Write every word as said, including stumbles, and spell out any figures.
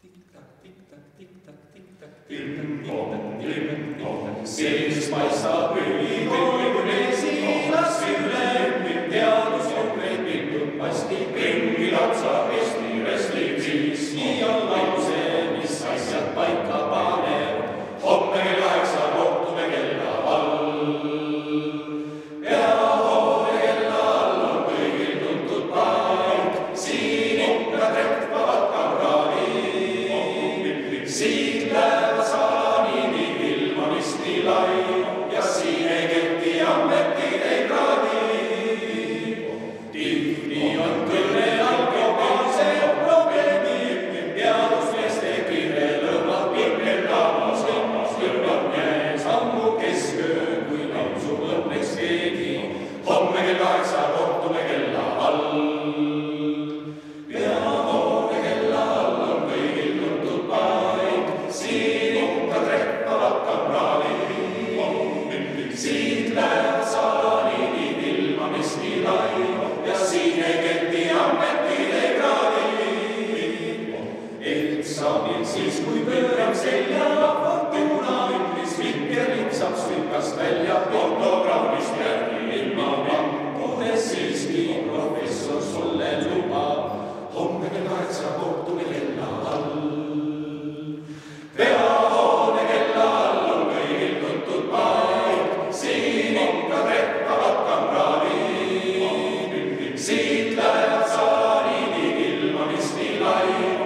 Sees paistab ülikooli mesilas üle, teadus on lepingut pasti ringi lapsab Eesti restib siis. Nii on lause, mis asjad paika paneb, homme kell kaheksa kohtume kella all. Peahoone kella all on kõigil tuntud paik, siin ikka treppavad kamraadid. Siit läheb Salanini ilmamist nii lai ja siin ei kehti ametid ei kraadi. Tihti on kõne all globaalse probleemi, teadusmeeste kiire lõõmab pingeldamas, kõrvab käes ammu kesköö, kui lapsu õnneks keegi. Homme kell kaheksa kohtume kella all. Peahoone kella all on kõigil tuntud paik, siin ikka treppavad kamraadid. Siit läheb Salanini ilmamist nii lai ja siin ei kehti ametid ei kraadi. Eksamil siis, kui pööram selja fortuna ündis, vinker lipsab sülkast välja ortogrammist järgi ilma pakkudes siiski professor sulle lubab. Homme kell kaheksa kohtume kella all. Peahoone kella all on kõigil tuntud paik, siin ikka treppavad kamraadid. Siit läheb Salanini ilmamist nii lai